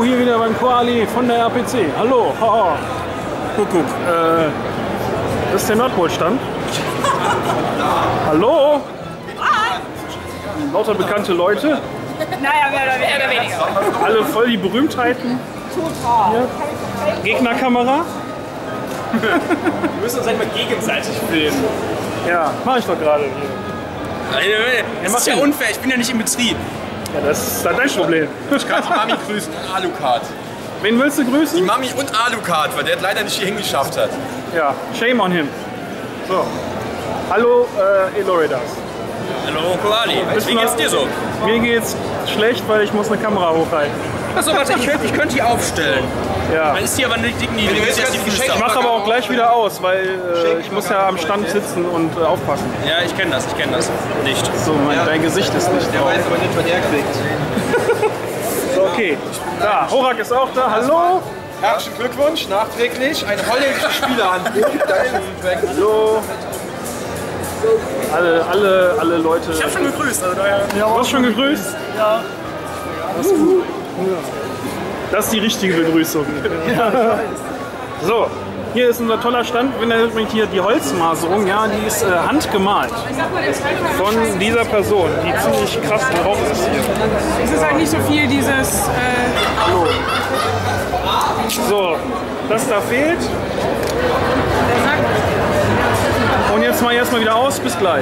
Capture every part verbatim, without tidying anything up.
hier wieder beim Koali von der R P C. Hallo, haha. Guck, guck. Äh, das ist der Nordpol-Stand. Hallo? Lauter bekannte Leute. Naja, mehr oder weniger. Alle voll die Berühmtheiten. Total. Hier. Gegnerkamera. Wir müssen uns einmal gegenseitig filmen. Ja, mach ich doch gerade hier. Das ist ja unfair, ich bin ja nicht im Betrieb. Ja, das ist dann dein Problem. Ich kann die Mami grüßen und Alucard. Wen willst du grüßen? Die Mami und Alucard, weil der es leider nicht hier hingeschafft hat. Ja, shame on him. So. Hallo, äh, Eloridas. Hallo, Koali. Wie geht's dir so? Mir geht's schlecht, weil ich muss eine Kamera hochhalten. Achso, warte, ich, ich könnte die aufstellen. Ja. Dann ist die aber nicht digniert. Ich mache aber auch gleich wieder aus, weil äh, ich muss ja am Stand sitzen und äh, aufpassen. Ja, ich kenne das, ich kenne das. Nicht. So, mein, ja. Dein Gesicht ist nicht Der drauf. weiß aber nicht, was er kriegt. So, okay. Da, Horak ist auch da. Hallo. Herzlichen Glückwunsch, nachträglich. Eine holländische Spielerhandbuch. Hallo. Alle, alle, alle Leute. Ich hab schon gegrüßt. Also daher. Ja, du hast schon gegrüßt? Ja. Das ist gut. Das ist die richtige Begrüßung. Ja, so, hier ist unser toller Stand. Wenn ihr übrigens hier die Holzmaserung, ja, die ist äh, handgemalt von dieser Person, die ziemlich krass drauf ist hier. Es ist halt nicht so viel dieses. Äh Hallo. So, das da fehlt. Und jetzt mal erstmal wieder aus. Bis gleich.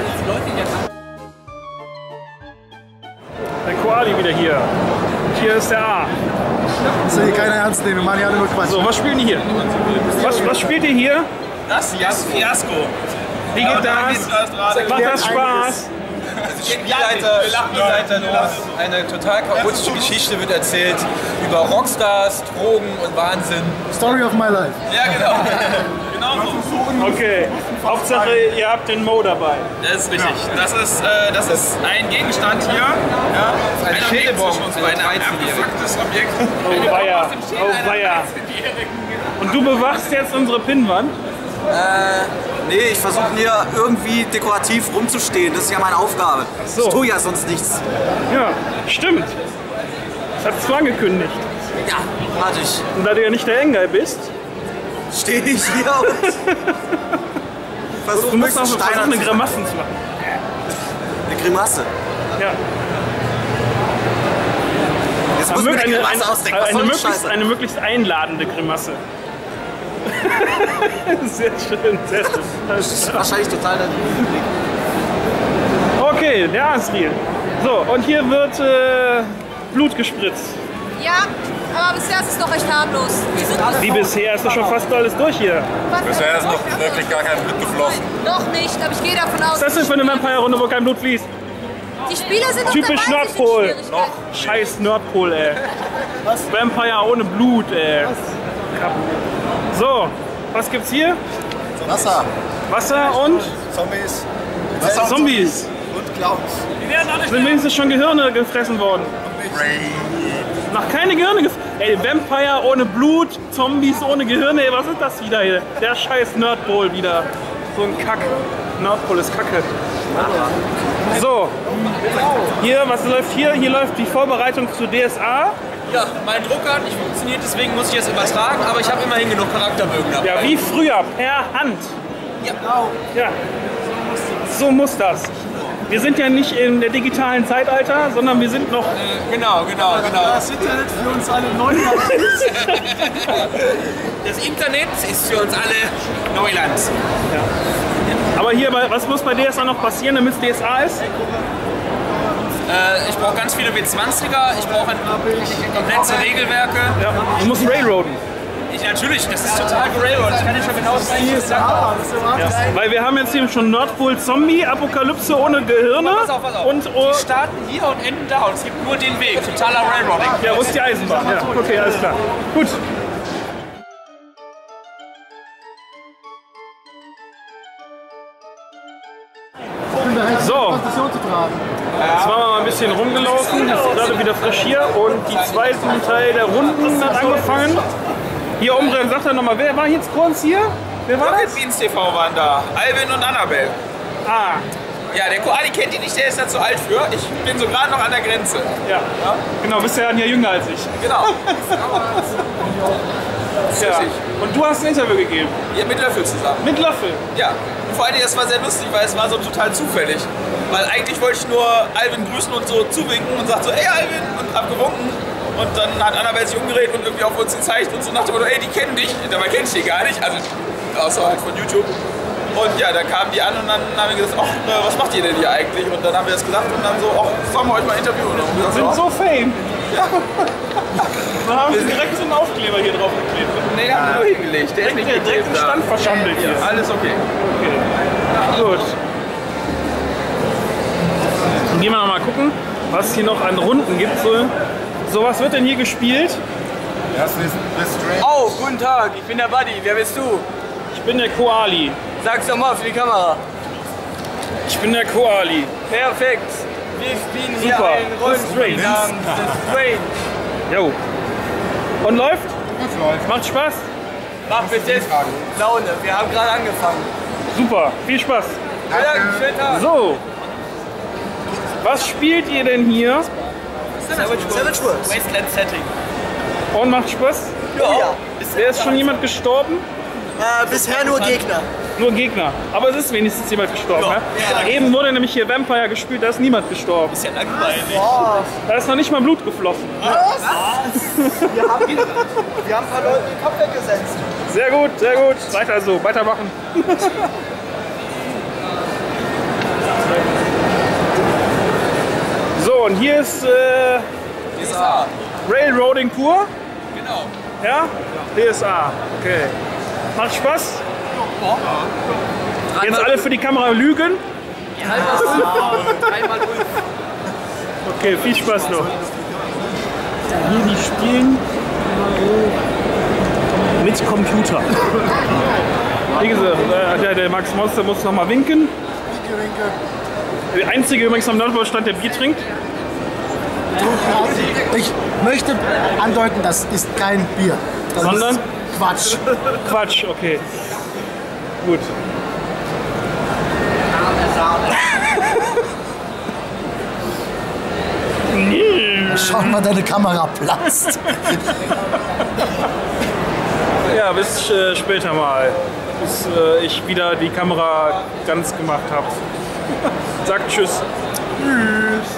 Der Koali wieder hier. Und hier ist der A. Das will hier keiner ernst nehmen, wir machen hier alle nur Quatsch. So, was spielen die hier? Was, was spielt ihr hier? Das hier ist Fiasko. Wie geht das? Macht das Spaß? Spielleiter, Spielleiter los. Eine total chaotische Geschichte wird erzählt über Rockstars, Drogen und Wahnsinn. Story of my life. Ja, genau. Genau so. Okay, Hauptsache ihr habt den Mo dabei. Das ist richtig. Das ist, äh, das ist ein Gegenstand hier. Ja, Ein ein Schädelbomben Objekt zwischen uns beiden, ein abgefucktes Objekt. Oh weia, oh weia. Und du bewachst jetzt unsere Pinnwand? Äh, nee, ich versuche hier irgendwie dekorativ rumzustehen. Das ist ja meine Aufgabe. so. Ich tue ja sonst nichts. Ja, stimmt. Das hast du angekündigt. Ja, warte ich. Und da du ja nicht der Engel bist, Stehe ich hier und versuche du musst auch möglichst versuchen, steinern eine zu sein. Grimassen zu machen. Eine Grimasse. Ja. Jetzt muss ich mir eine eine, Grimasse eine, ausdenken. Was eine, soll die möglichst, Scheiße? eine möglichst einladende Grimasse. Sehr schön, sehr schön. Das ist wahrscheinlich total der Okay, der Asriel. So, und hier wird äh, Blut gespritzt. Ja, aber bisher ist es noch recht harmlos. Wir sind alle Wie bisher ist doch schon fast alles durch hier. Bisher ist noch wirklich gar kein Blut geflossen. Noch nicht, aber ich gehe davon aus. Was ist das denn für eine Vampire-Runde, wo kein Blut fließt? Die Spieler sind Typisch dabei, Nordpol. Noch. Scheiß Nordpol, ey. Vampire ohne Blut, ey. So, was gibt's hier? Wasser. Wasser und Zombies. Zombies. Und Clowns. Sind wenigstens schon Gehirne gefressen worden. Noch keine Gehirne gefressen. Ey, Vampire ohne Blut, Zombies ohne Gehirne, ey, was ist das wieder hier? Der scheiß Nordpol wieder. So ein Kack. Nordpol ist Kacke. So, hier, was läuft hier? Hier läuft die Vorbereitung zu D S A. Ja, mein Drucker hat nicht funktioniert, deswegen muss ich jetzt übertragen, aber ich habe immerhin genug Charakterbögen dabei. Ja, wie früher, per Hand. Ja. Ja, so muss das. Wir sind ja nicht in der digitalen Zeitalter, sondern wir sind noch... Äh, genau, genau, genau. Das Internet für uns alle Neuland. Das Internet ist für uns alle Neuland. Aber hier, was muss bei D S A noch passieren, damit es D S A ist? Äh, ich brauche ganz viele W zwanziger, ich brauche komplexe Regelwerke. Ja, du musst railroaden. Ich, natürlich, das ist total gerailroad. Ich kann nicht schon genau sagen, wie es Ah, das ist ja Ja, weil wir haben jetzt hier schon Nordpol Zombie, Apokalypse ohne Gehirne. Pass auf, pass auf. Und oh, Die starten hier und enden da und es gibt nur den Weg. Totaler Railroading. ja, wo ist die Eisenbahn? Ja, okay, alles klar. Gut. So, Präsentation zu tragen. jetzt waren wir mal ein bisschen rumgelaufen, jetzt ist gerade wieder frisch hier und die zweiten Teil der Runden hat angefangen. Hier umdrehen, sagt er nochmal, wer war jetzt kurz hier? Wer war Rocket das? Beans T V waren da. Alvin und Annabelle. Ah, Ja, der Koali kennt ihn nicht, der ist da zu alt für. Ich bin so gerade noch an der Grenze. Ja, genau, bist ja ein Jahr jünger als ich. Genau. Ja. Und du hast ein Interview gegeben? Ja, mit Löffel zusammen. Mit Löffel? Ja. Und vor allem, das war sehr lustig, weil es war so total zufällig. Weil eigentlich wollte ich nur Alvin grüßen und so zuwinken und sagt so, ey Alvin, und hab gewunken. Und dann hat Annabelle sich umgedreht und irgendwie auf uns gezeigt und so nach dem Motto, ey, die kennen dich. Dabei kenn ich die gar nicht, also außer halt von YouTube. Und ja, da kamen die an und dann haben wir gesagt, ach, was macht ihr denn hier eigentlich? Und dann haben wir das gesagt und dann so, ach, sollen wir euch mal interviewen? Und wir sind so fame. Ja. Dann haben wir direkt so einen Aufkleber hier drauf geklebt. Nee, den haben wir nur hingelegt. Der ist nicht direkt den Stand verschandelt hier. Alles okay. Okay. Gut. Dann gehen wir noch mal gucken, was es hier noch an Runden gibt. So, so was wird denn hier gespielt? Oh, guten Tag, ich bin der Buddy. Wer bist du? Ich bin der Koali. Sag's doch mal für die Kamera. Ich bin der Koali. Perfekt. Wir spielen hier Super. ein Rollenspiel namens The Strange. Jo. Und läuft? Es läuft. Macht Spaß? Macht bis jetzt Laune. Wir haben gerade angefangen. Super, viel Spaß. Danke. Schönen Tag. So. Was spielt ihr denn hier? Savage Worlds. Wasteland Setting. Und macht Spaß? Ja. Wer ist schon jemand gestorben? Äh, bisher nur Gegner. Nur Gegner. Aber es ist wenigstens jemand gestorben. Ja. Ja. Eben wurde nämlich hier Vampire gespielt, da ist niemand gestorben. Ist ja langweilig. Oh. Da ist noch nicht mal Blut geflossen. Was? Wir haben, wir haben ein paar Leute den Kopf weggesetzt. Sehr gut, sehr gut. Weiter so, weitermachen. So, und hier ist äh, D S A. Railroading pur. Genau. Ja? D S A. Okay. Macht Spaß? Jetzt alle für die Kamera lügen? Dreimal Ulf. Okay, viel Spaß noch. Hier die spielen mit Computer. Wie gesagt, der, der Max Monster muss noch mal winken. Der einzige übrigens am Nordpol-Stand, der Bier trinkt. Ich möchte andeuten, das ist kein Bier. Das Sondern? Ist Quatsch. Quatsch, okay. Gut. Schau mal, deine Kamera platzt. Ja, bis äh, später mal. Bis äh, ich wieder die Kamera ganz gemacht habe. Sagt tschüss. Tschüss.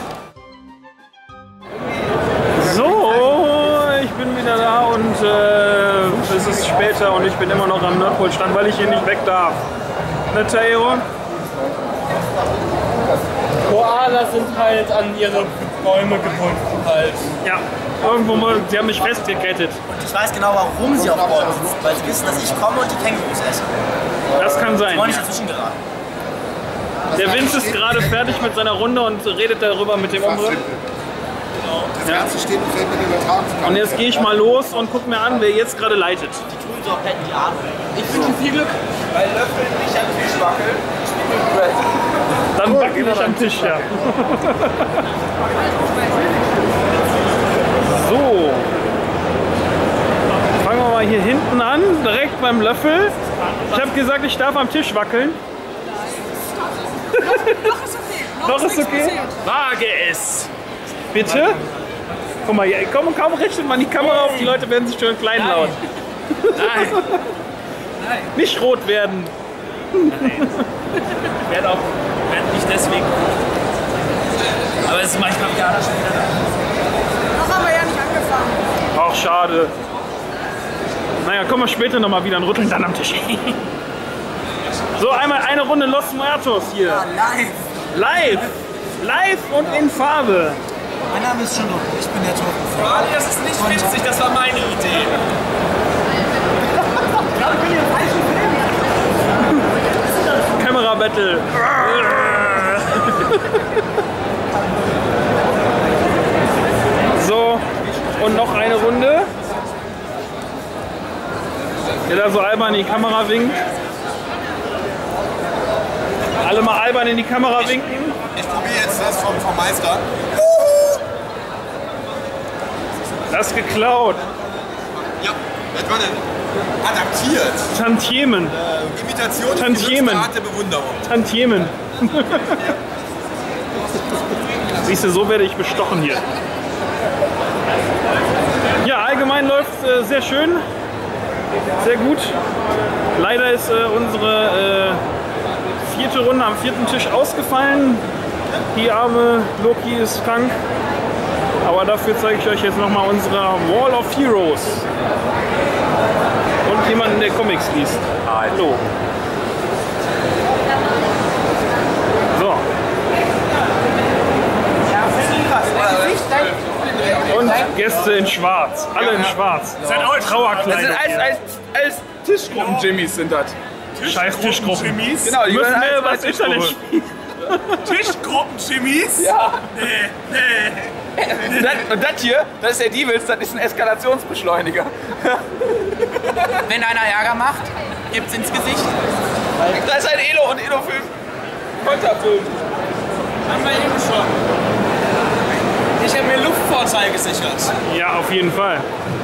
So, ich bin wieder da und äh, es ist später und ich bin immer noch am Nordpol-Stand, weil ich hier nicht weg darf. Ne, Tayo? Koalas sind halt an ihre Bäume gebunden halt. Ja, irgendwo mal, sie haben mich festgekettet. Und ich weiß genau, warum sie auf Bäumen sitzen, weil sie wissen, dass ich komme und die Kängurus essen. Das kann sein. Sie wollen nicht dazwischen geraten. Der Vince ist gerade fertig mit seiner Runde und redet darüber mit dem Umriss. Das Ganze steht und fällt mit den Übertragungskarten. Und jetzt gehe ich mal los und guck mir an, wer jetzt gerade leitet. Die tun so, hätten die Arme. Ich wünsche viel Glück. Weil Löffel nicht am Tisch wackeln. Dann wackel ich am Tisch, ja. So. Fangen wir mal hier hinten an, direkt beim Löffel. Ich habe gesagt, ich darf am Tisch wackeln. Noch ist okay. Noch, Noch ist okay? Wage es. Bitte? Guck mal, hier, kaum, kaum richtet man die Kamera auf, die Leute werden sich schön kleinlaut. Nein. Nein. Nicht rot werden. Nein. Ich werde auch werd nicht deswegen. Aber es ist manchmal ja schon wieder da. Noch haben wir ja nicht angefangen. Ach, schade. Naja, kommen wir später nochmal wieder und rütteln dann am Tisch. So, einmal eine Runde Los Muertos hier. Ja, live. Live. Live und in Farbe. Mein Name ist Chino. Ich bin der Totenfrau. Ali, das ist nicht witzig, das war meine Idee. Kamera-Battle. So, und noch eine Runde. Der da so albern in die Kamera winkt. Alle mal albern in die Kamera winken. Ich probiere jetzt das vom, vom Meister. Das ist geklaut. Ja, was war denn? Adaptiert. Tantiemen. Äh, Imitation Tantiemen. ist die Art der Bewunderung. Tantiemen. Siehst du, so werde ich bestochen hier. Ja, allgemein läuft es äh, sehr schön, sehr gut. Leider ist äh, unsere äh, vierte Runde am vierten Tisch ausgefallen. Die arme Loki ist krank. Aber dafür zeige ich euch jetzt nochmal unsere Wall of Heroes. Und jemanden, der Comics liest. Hallo. So. Und Gäste in Schwarz. Alle in Schwarz. Das sind auch Trauerkleidung. Das sind als, als, als Tischgruppen-Jimmies sind das. Scheiß Tischgruppen. Genau, die müssen gehören wir als was Internet Tischgruppe. spielen. Tischgruppen-Chimies? Ja. Nee, nee. Das, und das hier, das ist der Devils, das ist ein Eskalationsbeschleuniger. Wenn einer Ärger macht, gibt's ins Gesicht. Da ist ein Elo und Elo-Film. Konterfilm. Haben wir eben schon. Ich habe mir Luftvorteil gesichert. Ja, auf jeden Fall.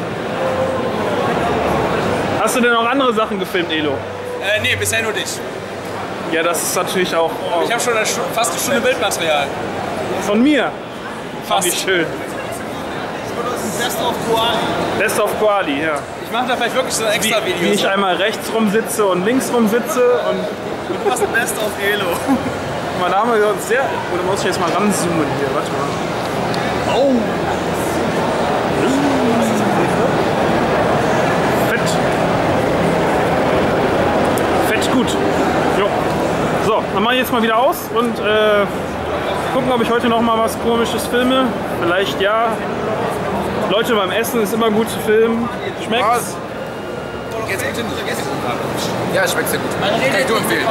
Hast du denn noch andere Sachen gefilmt, Elo? Äh, nee, bisher nur dich. Ja, das ist natürlich auch oh, Ich habe schon eine, Stu- fast eine Stunde Bildmaterial. von mir. Fast. Wie schön. Best of Koali. Best of Koali, ja. Ich mache da vielleicht wirklich so ein Wie, extra Video. wie ich einmal rechts rum sitze und links rum sitze. Und Du machst Best of Elo. mal, da haben wir uns sehr... Oder muss ich jetzt mal ranzoomen hier? Warte mal. Oh! Fett. Fett gut. Jo. So, dann mache ich jetzt mal wieder aus und äh, gucken, ob ich heute noch mal was Komisches filme. Vielleicht ja. Leute, beim Essen ist immer gut zu filmen. Schmeckt's? Ja, schmeckt sehr gut. Kann ich nur empfehlen.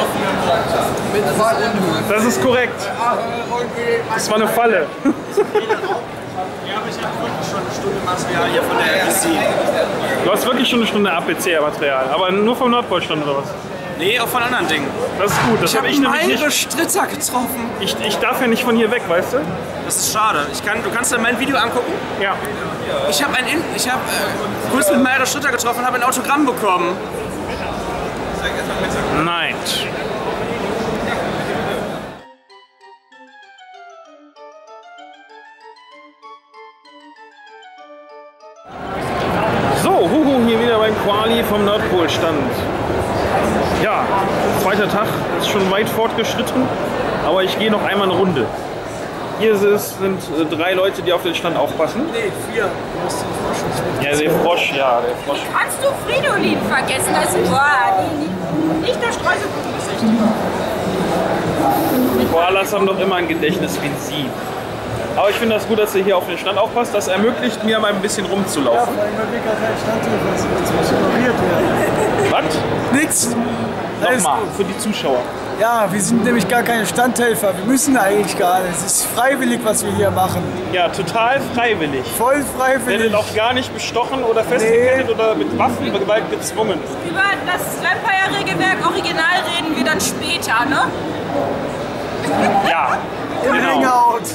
Das ist korrekt. Das war eine Falle. Ja, aber ich habe wirklich schon eine Stunde Material hier von der R B C. Du hast wirklich schon eine Stunde A P C-Material, aber nur vom Nordpolstand oder was? Nee, auch von anderen Dingen. Das ist gut, das Ich habe habe ich nämlich mehrere nicht. Stritter getroffen. Ich, ich darf ja nicht von hier weg, weißt du? Das ist schade. Ich kann, du kannst dir mein Video angucken. Ja. Ich habe ein, In- ich habe äh, kurz mit mehrere Stritter getroffen und habe ein Autogramm bekommen. Nein. So, Huhu, hier wieder beim Quali vom Nordpolstand. Ja, zweiter Tag ist schon weit fortgeschritten, aber ich gehe noch einmal eine Runde. Hier ist es, sind äh, drei Leute, die auf den Stand aufpassen. Nee, vier. Ja, der Frosch, ja, der Frosch. Kannst du Fridolin vergessen? Das ist boah, die, nicht der Streuselkuchengesicht. Die Koalas haben doch immer ein Gedächtnis wie sie. Aber ich finde das gut, dass ihr hier auf den Stand aufpasst. Das ermöglicht mir mal ein bisschen rumzulaufen. Was? Nix. Nochmal, für die Zuschauer. Ja, wir sind nämlich gar keine Standhelfer. Wir müssen eigentlich gar nicht. Es ist freiwillig, was wir hier machen. Ja, total freiwillig. Voll Werdet freiwillig. auch gar nicht bestochen oder festgekettet oder mit Waffengewalt gezwungen. Über das Vampire-Regelwerk Original reden wir dann später, ne? Ja, Im genau. Hangout.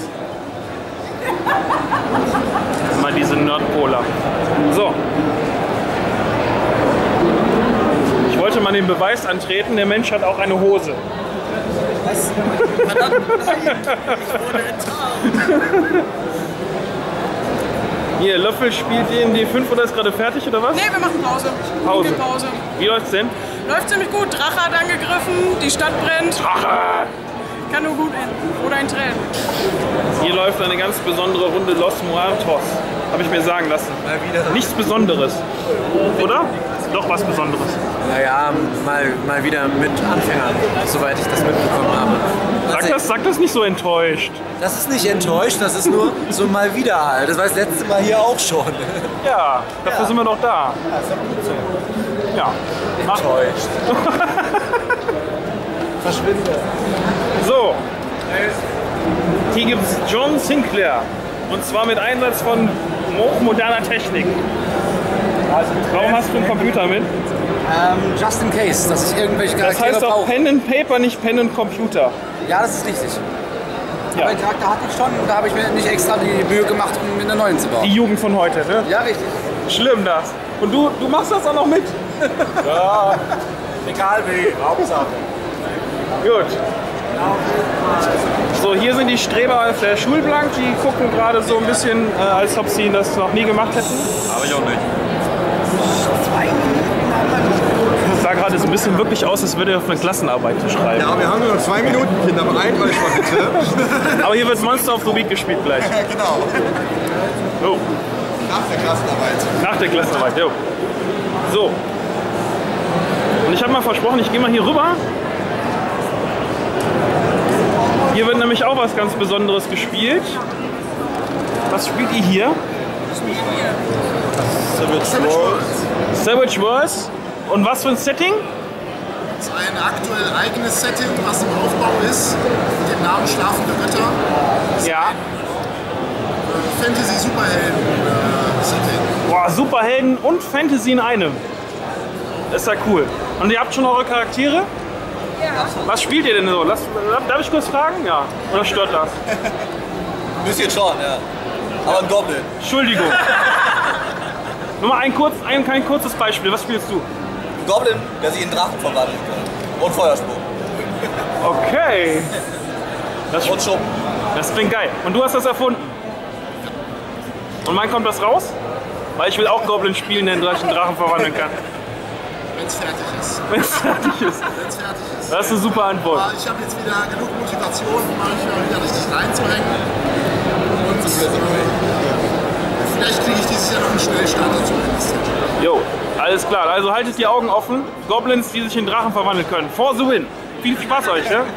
Mal diese Nordpoler. So. Ich wollte mal den Beweis antreten, der Mensch hat auch eine Hose. Was? Hier, Löffel spielt D und D fünf oder ist gerade fertig oder was? Nee, wir machen Pause. Pause. Pause. Wie läuft's denn? Läuft ziemlich gut. Drache hat angegriffen, die Stadt brennt. Drache! Kann nur gut enden. Oder ein Tränen. Hier läuft eine ganz besondere Runde Los Muertos. Habe ich mir sagen lassen. Mal wieder. Nichts Besonderes. Oder? Doch was Besonderes. Naja, mal, mal wieder mit Anfängern, soweit ich das mitbekommen habe. Sag das, sag das nicht so enttäuscht. Das ist nicht enttäuscht, das ist nur so mal wieder halt. Das war das letzte Mal hier auch schon. Ja, dafür Ja. sind wir doch da. Ja. Mach. Enttäuscht. Verschwinde. So. Hier gibt es John Sinclair. Und zwar mit Einsatz von hochmoderner Technik. Warum hast du einen Computer mit? Ähm, just in case, dass ich irgendwelche Das Charaktere heißt auch brauche. Pen and Paper, nicht Pen and Computer. Ja, das ist richtig. Ja. Aber den Charakter hatte ich schon und da habe ich mir nicht extra die Mühe gemacht, um mir einen neuen zu bauen. Die Jugend von heute, ne? Ja, richtig. Schlimm das. Und du, du machst das auch noch mit? Ja, egal wie, Hauptsache. Gut. So, hier sind die Streber auf der Schulbank, die gucken gerade so ein bisschen, äh, als ob sie das noch nie gemacht hätten. Aber ich auch nicht. Das sah gerade so ein bisschen wirklich aus, als würde er auf eine Klassenarbeit schreiben. Ja, wir haben nur noch zwei Minuten, Kinder. Bereit euch mal bitte. Aber hier wird Monster of the Week gespielt gleich. Genau. Oh. Nach der Klassenarbeit. Nach der Klassenarbeit, jo. So. Und ich habe mal versprochen, ich gehe mal hier rüber. Hier wird nämlich auch was ganz Besonderes gespielt. Was spielt ihr hier? Savage Worlds. Savage Worlds. Und was für ein Setting? Das ist ein aktuell eigenes Setting, was im Aufbau ist, mit dem Namen Schlafende Götter. Ja. Fantasy-Superhelden-Setting. Boah, Superhelden und Fantasy in einem. Das ist ja cool. Und ihr habt schon eure Charaktere? Ja. Was spielt ihr denn so? Lass, darf ich kurz fragen? Ja. Oder stört das? Ein bisschen schon, ja. Aber ein Goblin. Entschuldigung. Nur mal ein, kurz, ein, kein kurzes Beispiel. Was spielst du? Ein Goblin, der sich in Drachen verwandeln kann. Und Feuersprung. Okay. Das, Und Schuppen. das klingt geil. Und du hast das erfunden? Und wann kommt das raus? Weil ich will auch Goblin spielen, der in Drachen Drachen verwandeln kann. Wenn es fertig ist. Wenn es fertig ist. Wenn es fertig ist. Das ist eine super Antwort. Aber ich habe jetzt wieder genug Motivation, mal wieder richtig reinzuhängen. Und äh, vielleicht kriege ich dieses Jahr noch einen Schnellstarter zumindest. Jo, alles klar. Also haltet die Augen offen. Goblins, die sich in Drachen verwandeln können. For the win. Viel Spaß euch, ja?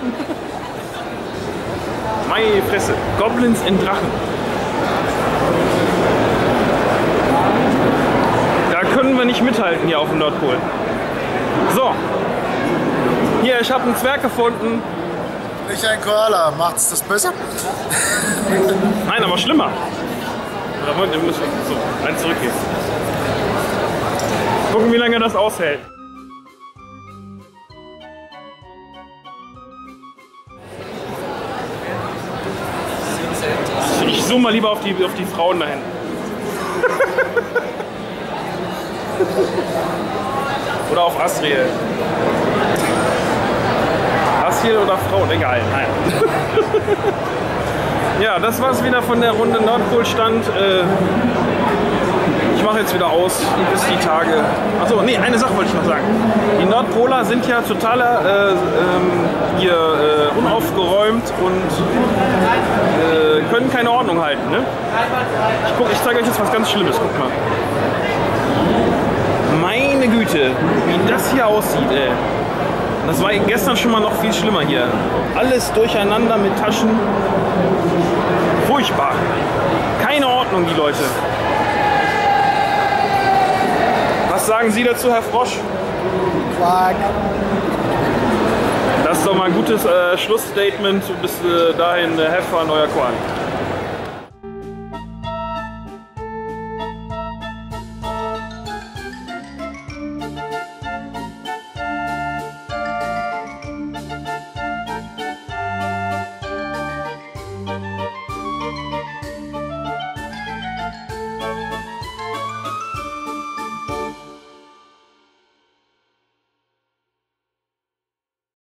Meine Fresse. Goblins in Drachen. Da können wir nicht mithalten hier auf dem Nordpol. So. Hier, ich habe einen Zwerg gefunden. Nicht ein Koala, macht's das besser? Nein, aber schlimmer. Da wollen wir müssen so, eins zurückgehen. Gucken, wie lange das aushält. Ich zoome mal lieber auf die, auf die Frauen da hinten. Oder auf Asriel. Asriel oder Frauen, egal. Naja. Ja, das war's wieder von der Runde Nordpolstand. Äh, ich mache jetzt wieder aus, bis die Tage. Achso, nee, eine Sache wollte ich noch sagen. Die Nordpoler sind ja totaler äh, ähm, hier äh, unaufgeräumt und äh, können keine Ordnung halten. Ne? Ich, guck, ich zeige euch jetzt was ganz Schlimmes. Guck mal. Meine Güte, wie das hier aussieht, ey. Das war gestern schon mal noch viel schlimmer hier. Alles durcheinander mit Taschen. Furchtbar. Keine Ordnung, die Leute. Was sagen Sie dazu, Herr Frosch? Quark. Das ist doch mal ein gutes äh, Schlussstatement. Bis äh, dahin, äh, have fun, euer Quark.